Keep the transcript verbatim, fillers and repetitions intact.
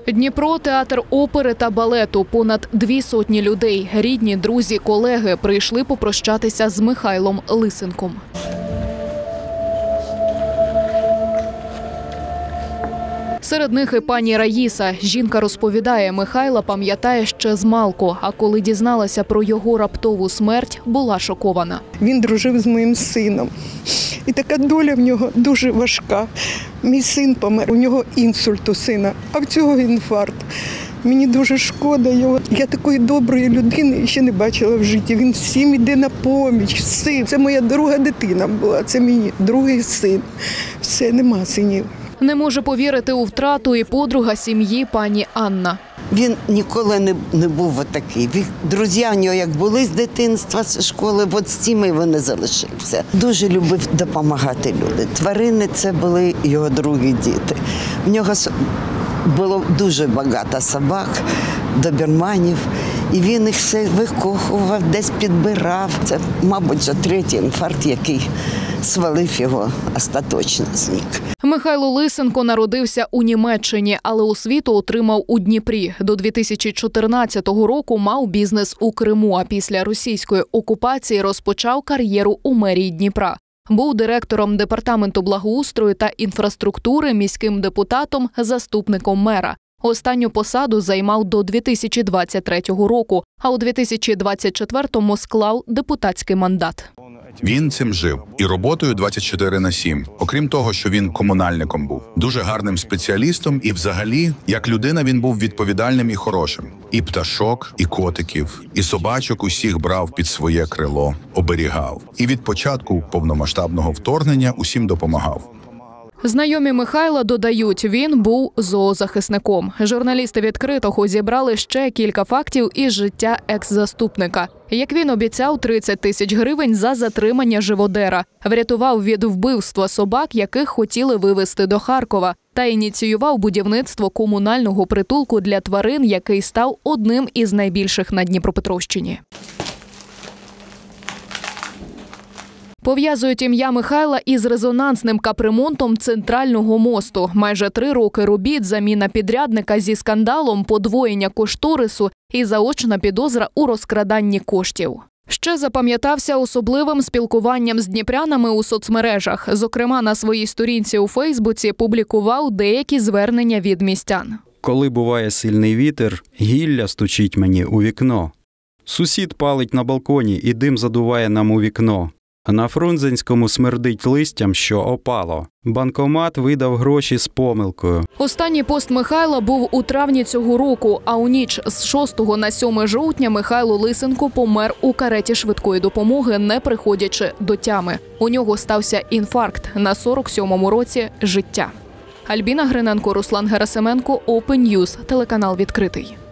Дніпро – театр опери та балету. Понад дві сотні людей, рідні, друзі, колеги прийшли попрощатися з Михайлом Лисенком. Серед них і пані Раїса. Жінка розповідає, Михайла пам'ятає ще змалку, а коли дізналася про його раптову смерть, була шокована. Він дружив з моїм сином. І така доля в нього дуже важка. Мій син помер, у нього інсульт у сина, а в цього інфаркт. Мені дуже шкода його. Я такої доброї людини ще не бачила в житті. Він всім йде на поміч. Син. Це моя друга дитина була, це мій другий син. Все, нема синів. Не може повірити у втрату і подруга сім'ї пані Анна. Він ніколи не, не був отакий. Друзі у нього як були з дитинства, з школи, от з цими вони залишився. Дуже любив допомагати людям. Тварини – це були його другі діти. В нього було дуже багато собак, доберманів. І він їх все викохував, десь підбирав. Це, мабуть, вже третій інфаркт, який свалив його остаточно зник. Михайло Лисенко народився у Німеччині, але освіту отримав у Дніпрі. До дві тисячі чотирнадцятого року мав бізнес у Криму, а після російської окупації розпочав кар'єру у мерії Дніпра. Був директором департаменту благоустрою та інфраструктури, міським депутатом, заступником мера. Останню посаду займав до дві тисячі двадцять третього року, а у дві тисячі двадцять четвертому склав депутатський мандат. Він цим жив і роботою двадцять чотири на сім. Окрім того, що він комунальником був, дуже гарним спеціалістом і взагалі, як людина, він був відповідальним і хорошим. І пташок, і котиків, і собачок усіх брав під своє крило, оберігав. І від початку повномасштабного вторгнення усім допомагав. Знайомі Михайла додають, він був зоозахисником. Журналісти «Відкритого» зібрали ще кілька фактів із життя екс-заступника. Як він обіцяв тридцять тисяч гривень за затримання живодера, врятував від вбивства собак, яких хотіли вивезти до Харкова, та ініціював будівництво комунального притулку для тварин, який став одним із найбільших на Дніпропетровщині. Пов'язують ім'я Михайла із резонансним капремонтом центрального мосту. Майже три роки робіт, заміна підрядника зі скандалом, подвоєння кошторису і заочна підозра у розкраданні коштів. Ще запам'ятався особливим спілкуванням з дніпрянами у соцмережах. Зокрема, на своїй сторінці у Фейсбуці публікував деякі звернення від містян. Коли буває сильний вітер, гілля стучить мені у вікно. Сусід палить на балконі і дим задуває нам у вікно. А на Фрунзенському смердить листям, що опало. Банкомат видав гроші з помилкою. Останній пост Михайла був у травні цього року, а у ніч з шостого на сьоме жовтня Михайло Лисенко помер у кареті швидкої допомоги, не приходячи до тями. У нього стався інфаркт на сорок сьомому році життя. Альбіна Гриненко, Руслан Герасименко, Open News, телеканал «Відкритий».